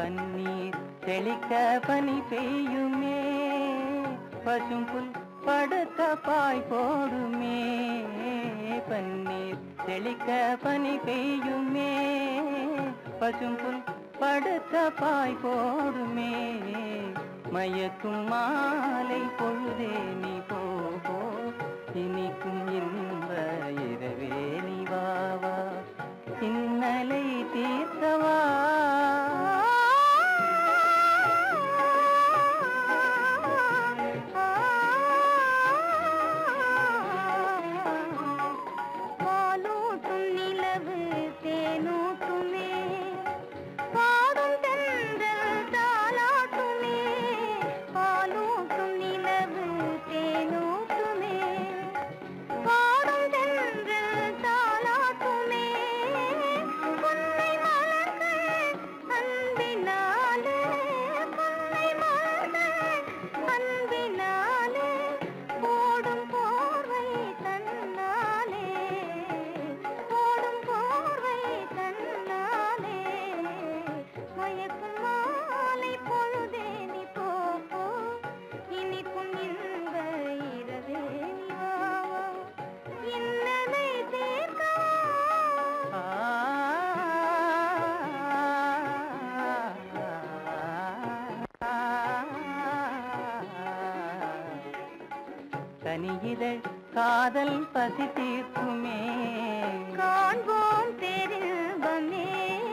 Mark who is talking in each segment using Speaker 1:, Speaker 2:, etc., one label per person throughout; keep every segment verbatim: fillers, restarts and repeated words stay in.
Speaker 1: பன்னீர் தெளிக்க பனி பெய்யுமே, பசும்புல் படுக்க பாய் போடுமே. பன்னீர் தெளிக்க பனி பெய்யுமே, பசும்புல் படுக்க பாய் போடுமே. மயக்கும் மாலை பொழுதே நீ போ, இனிக்கும் இன்ப இரவே நீ வா வா, இன்னலை தீர்த்தவா. தனியிதழ் காதல் பசி தீர்க்குமே,
Speaker 2: காண்போம் பேரின்பமே.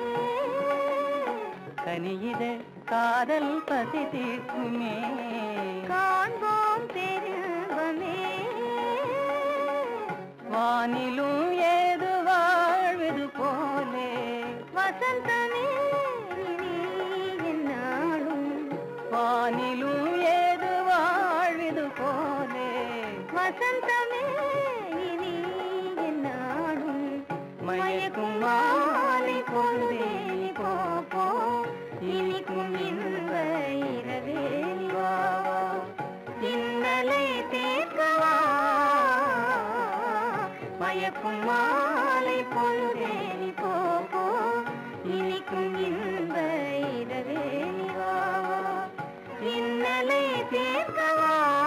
Speaker 1: கனியிதழ் காதல் பசி தீர்க்குமே,
Speaker 2: காண்போம் பேரின்பமே.
Speaker 1: வானிலும் ஏது வாழ்வது போலே,
Speaker 2: வசந்தமே என்னாலும்.
Speaker 1: வானிலும் ஏது வாழ்வது போலே,
Speaker 2: வசந்தமே இனி என்னாலும்.
Speaker 1: மயக்கும் மாலை பொழுதே நீ போ போ,
Speaker 2: இனிக்கும் இன்ப இரவே நீ வா வா, இன்னலை தீர்க்கவா. மயக்கும் மாலை பொழுதே நீ போ போ, இனிக்கும் இன்ப இரவே நீ வா வா, இன்னலை தீர்க்கவா.